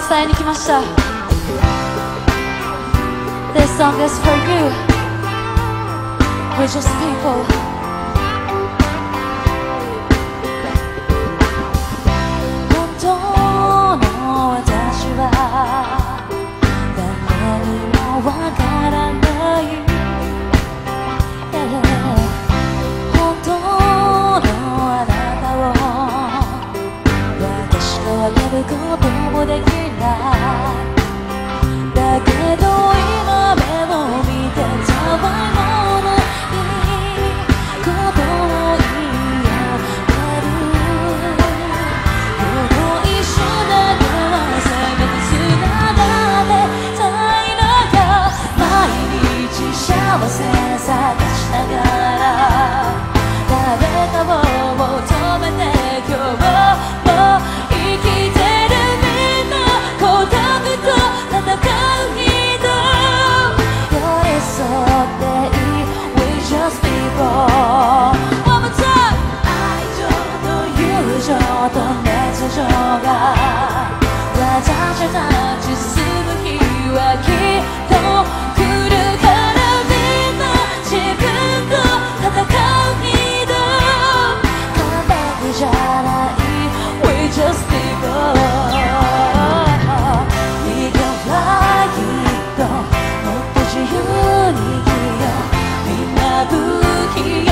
伝えに来ました。 This song is for you. We're just people. 本当の私は誰にもわからない、本当のあなたを私と分けることもできない。だけど今目を見てたわもないことを言い合える、この一瞬だけはせめて繋がってたいのよ。毎日幸せ探しながら誰かを求めて今日も生きてるみんな、孤独と戦う人、寄り添っていい We just people. One more time. 愛情と友情と熱情が私たち住む日はきっと来るから、みんな自分と戦う人、完璧じゃない We just people. We can fly きっともっと自由に生きよう、みんな不器用